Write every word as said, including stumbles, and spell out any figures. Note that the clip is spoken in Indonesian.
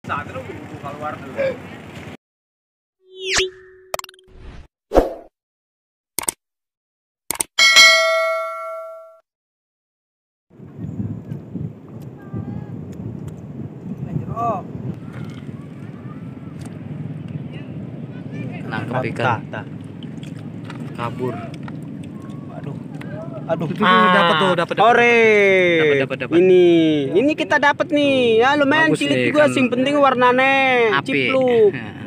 Saat itu buka luar dulu. Nangkep ikan. Kabur. Aduh. Aduh, Ah, dapat tuh, dapat dapat. Ore. Dapat dapat dapat. Ini, ini kita dapat nih. Ya lumayan Bagus cilik nih, juga kan. sing penting warnanya Api. cipluk.